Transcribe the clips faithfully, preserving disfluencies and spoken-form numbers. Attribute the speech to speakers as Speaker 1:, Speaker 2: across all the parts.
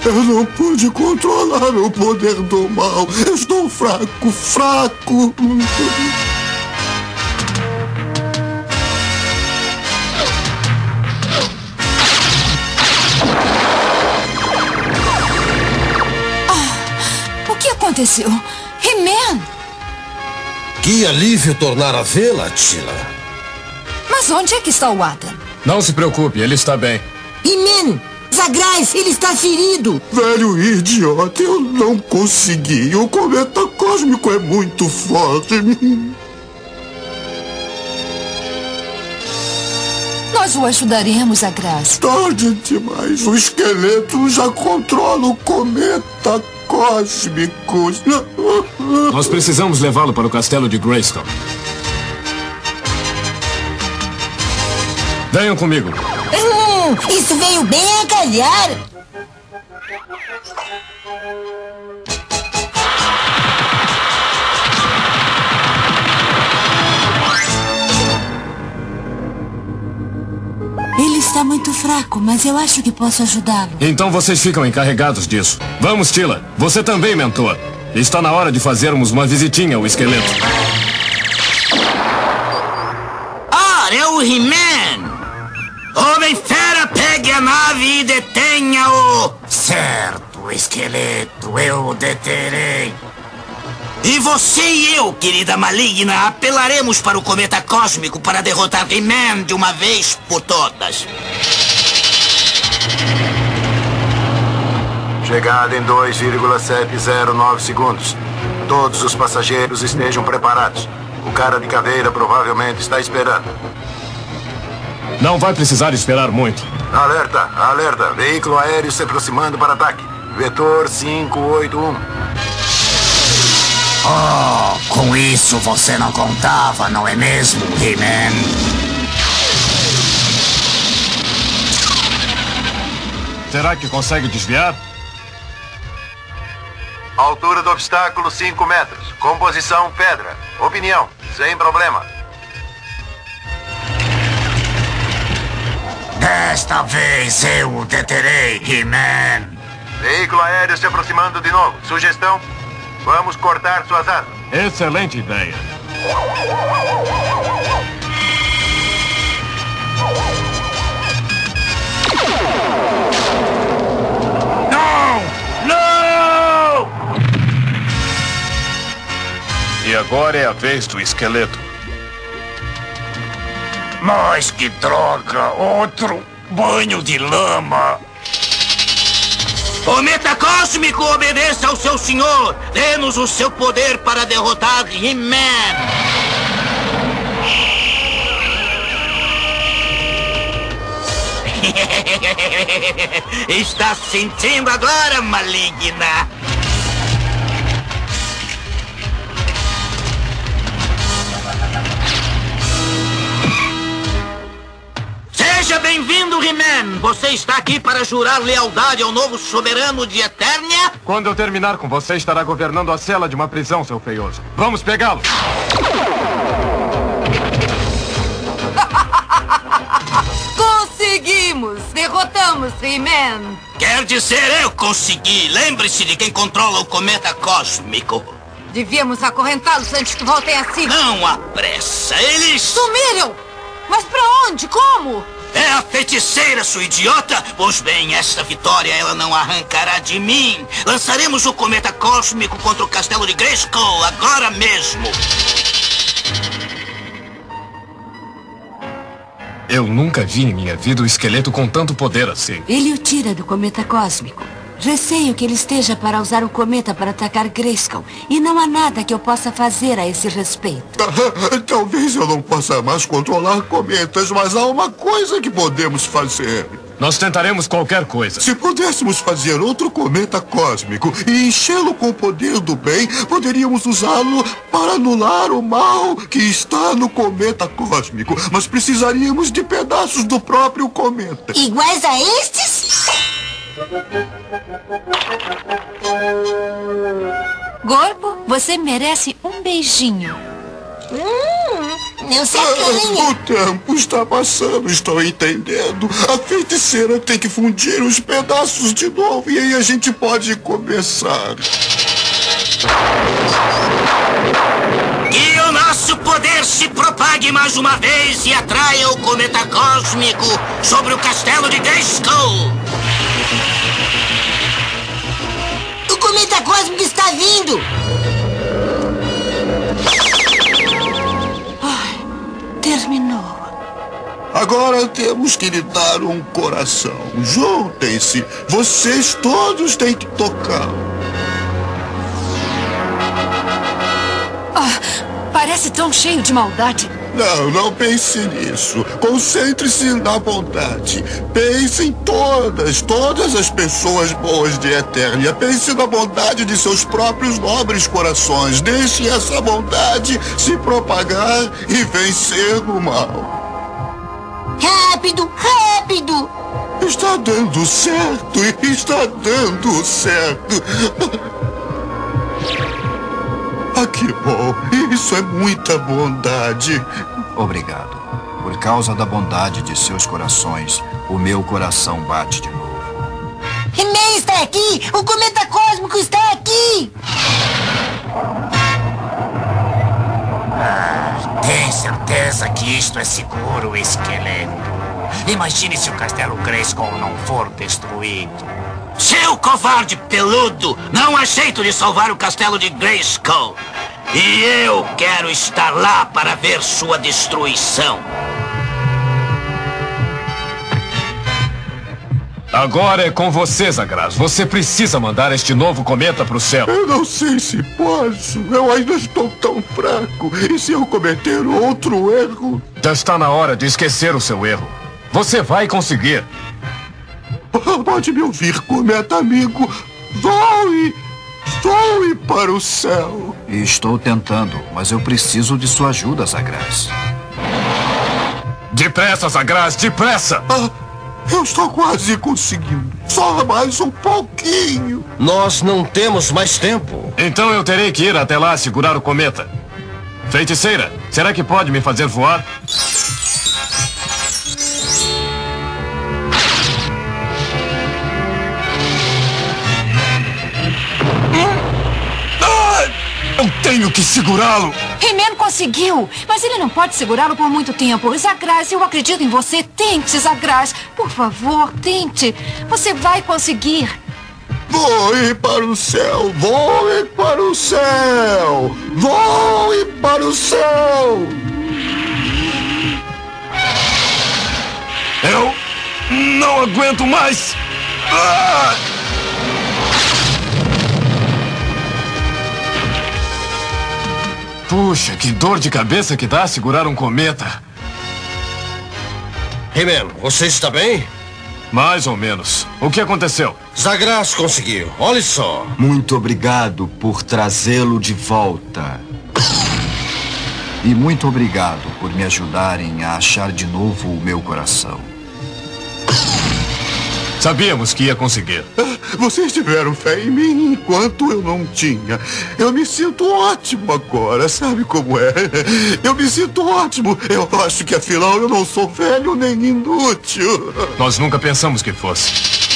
Speaker 1: Eu não pude controlar o poder do mal. Eu estou fraco, fraco.
Speaker 2: Ah, o que aconteceu? He-Man!
Speaker 3: Que alívio tornar a vê-la, Teela.
Speaker 2: Mas onde é que está o Adam?
Speaker 4: Não se preocupe, ele está bem.
Speaker 5: He-Man! Zagrais, ele está ferido!
Speaker 1: Velho idiota, eu não consegui. O cometa cósmico é muito forte.
Speaker 2: Nós o ajudaremos, Zagrais.
Speaker 1: Tarde demais. O esqueleto já controla o cometa cósmico.
Speaker 4: Nós precisamos levá-lo para o castelo de Grayskull. Venham comigo.
Speaker 5: Hum, isso veio bem a calhar.
Speaker 6: Ele está muito fraco, mas eu acho que posso ajudá-lo.
Speaker 4: Então vocês ficam encarregados disso. Vamos, Teela. Você também, mentor. Está na hora de fazermos uma visitinha ao esqueleto.
Speaker 7: Ah, é o He-Man! Homem fera, pegue a nave e detenha-o! Certo, esqueleto, eu o deterei. E você e eu, querida maligna, apelaremos para o cometa cósmico para derrotar He-Man de uma vez por todas.
Speaker 8: Chegada em dois vírgula setecentos e nove segundos. Todos os passageiros estejam preparados. O cara de caveira provavelmente está esperando.
Speaker 4: Não vai precisar esperar muito.
Speaker 8: Alerta, alerta. Veículo aéreo se aproximando para ataque. Vetor cinco oito um.
Speaker 7: Oh, com isso você não contava, não é mesmo, He-Man?
Speaker 4: Será que consegue desviar?
Speaker 8: Altura do obstáculo cinco metros. Composição pedra. Opinião, sem problema.
Speaker 7: Desta vez eu o deterei, He-Man.
Speaker 8: Veículo aéreo se aproximando de novo. Sugestão? Vamos cortar suas asas.
Speaker 4: Excelente ideia.
Speaker 7: Não! Não!
Speaker 9: E agora é a vez do esqueleto.
Speaker 7: Mas que droga! Outro banho de lama! Cometa cósmico, obedeça ao seu senhor! Dê-nos o seu poder para derrotar He-Man! Está sentindo agora, maligna? Seja bem-vindo, He-Man! Você está aqui para jurar lealdade ao novo soberano de Eternia?
Speaker 4: Quando eu terminar com você, estará governando a cela de uma prisão, seu feioso. Vamos pegá-lo!
Speaker 2: Conseguimos! Derrotamos He-Man!
Speaker 7: Quer dizer, eu consegui! Lembre-se de quem controla o cometa cósmico.
Speaker 2: Devíamos acorrentá-los antes que voltem a si.
Speaker 7: Não há pressa, eles...
Speaker 2: Sumiram! Mas pra onde? Como?
Speaker 7: É a feiticeira, sua idiota! Pois bem, esta vitória ela não arrancará de mim. Lançaremos o cometa cósmico contra o castelo de Grayskull agora mesmo.
Speaker 4: Eu nunca vi em minha vida um esqueleto com tanto poder assim.
Speaker 6: Ele o tira do cometa cósmico. Receio que ele esteja para usar o cometa para atacar Grayskull. E não há nada que eu possa fazer a esse respeito.
Speaker 1: Talvez eu não possa mais controlar cometas, mas há uma coisa que podemos fazer.
Speaker 4: Nós tentaremos qualquer coisa.
Speaker 1: Se pudéssemos fazer outro cometa cósmico e enchê-lo com o poder do bem, poderíamos usá-lo para anular o mal que está no cometa cósmico. Mas precisaríamos de pedaços do próprio cometa.
Speaker 5: Iguais a estes?
Speaker 2: Gorbo, você merece um beijinho.
Speaker 5: Hum, Meu sacanha!
Speaker 1: Ah, o tempo está passando, estou entendendo. A feiticeira tem que fundir os pedaços de novo e aí a gente pode começar.
Speaker 7: Que o nosso poder se propague mais uma vez e atraia o cometa cósmico sobre o castelo de Grayskull.
Speaker 5: O cometa cósmico está vindo!
Speaker 6: Terminou.
Speaker 1: Agora temos que lhe dar um coração. Juntem-se. Vocês todos têm que tocar.
Speaker 2: Ah, parece tão cheio de maldade.
Speaker 1: Não, não pense nisso. Concentre-se na bondade. Pense em todas, todas as pessoas boas de Eternia. Pense na bondade de seus próprios nobres corações. Deixe essa bondade se propagar e vencer o mal.
Speaker 5: Rápido, rápido!
Speaker 1: Está dando certo, está dando certo. Ah, que bom. Isso é muita bondade.
Speaker 10: Obrigado. Por causa da bondade de seus corações, o meu coração bate de novo.
Speaker 5: He-Man está aqui! O cometa cósmico está aqui!
Speaker 7: Ah, tem certeza que isto é seguro, esqueleto? Imagine se o castelo Grayskull não for destruído. Seu covarde peludo! Não há jeito de salvar o castelo de Grayskull. E eu quero estar lá para ver sua destruição.
Speaker 4: Agora é com você, Zagraz. Você precisa mandar este novo cometa para o céu.
Speaker 1: Eu não sei se posso. Eu ainda estou tão fraco. E se eu cometer outro erro?
Speaker 4: Já está na hora de esquecer o seu erro. Você vai conseguir.
Speaker 1: Pode me ouvir, cometa amigo. Voe! Voe para o céu.
Speaker 10: Estou tentando, mas eu preciso de sua ajuda, Zagraz.
Speaker 4: Depressa, Zagraz, depressa!
Speaker 1: Ah, eu estou quase conseguindo. Só mais um pouquinho.
Speaker 3: Nós não temos mais tempo.
Speaker 4: Então eu terei que ir até lá segurar o cometa. Feiticeira, será que pode me fazer voar? Eu tenho que segurá-lo!
Speaker 2: He-Man conseguiu, mas ele não pode segurá-lo por muito tempo. Zagraz, eu acredito em você. Tente, Zagraz. Por favor, tente. Você vai conseguir.
Speaker 1: Voe para o céu! Voe para o céu! Voe para o céu!
Speaker 4: Eu não aguento mais! Ah! Puxa, que dor de cabeça que dá segurar um cometa.
Speaker 3: He-Man, você está bem?
Speaker 4: Mais ou menos. O que aconteceu?
Speaker 3: Zagraz conseguiu. Olha só.
Speaker 10: Muito obrigado por trazê-lo de volta. E muito obrigado por me ajudarem a achar de novo o meu coração.
Speaker 4: Sabíamos que ia conseguir.
Speaker 1: Vocês tiveram fé em mim enquanto eu não tinha. Eu me sinto ótimo agora, sabe como é? Eu me sinto ótimo. Eu acho que afinal eu não sou velho nem inútil.
Speaker 4: Nós nunca pensamos que fosse.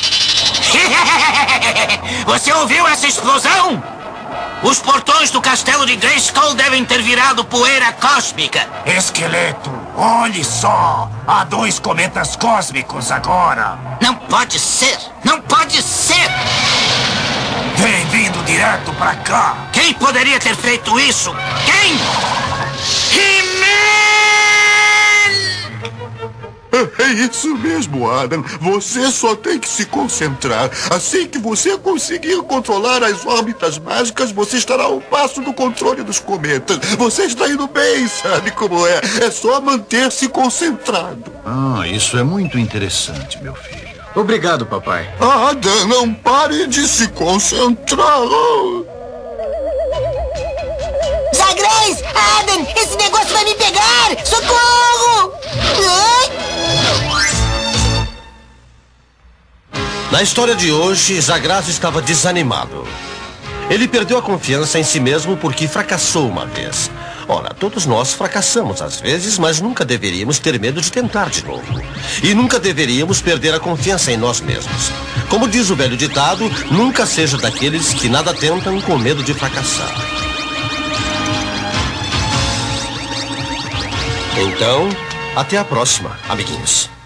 Speaker 7: Você ouviu essa explosão? Os portões do castelo de Grayskull devem ter virado poeira cósmica. Esqueleto, olhe só! Há dois cometas cósmicos agora. Não pode ser! Não pode ser! Vem vindo direto pra cá. Quem poderia ter feito isso? Quem? He-Man!
Speaker 1: É isso mesmo, Adam. Você só tem que se concentrar. Assim que você conseguir controlar as órbitas mágicas, você estará ao passo do controle dos cometas. Você está indo bem, sabe como é? É só manter-se concentrado.
Speaker 10: Ah, isso é muito interessante, meu filho.
Speaker 11: Obrigado, papai.
Speaker 1: Adam, não pare de se concentrar.
Speaker 5: Zagraz! Adam! Esse negócio vai me pegar! Socorro! Ai!
Speaker 3: Na história de hoje, Zagraz estava desanimado. Ele perdeu a confiança em si mesmo porque fracassou uma vez. Ora, todos nós fracassamos às vezes, mas nunca deveríamos ter medo de tentar de novo. E nunca deveríamos perder a confiança em nós mesmos. Como diz o velho ditado, nunca seja daqueles que nada tentam com medo de fracassar. Então, até a próxima, amiguinhos.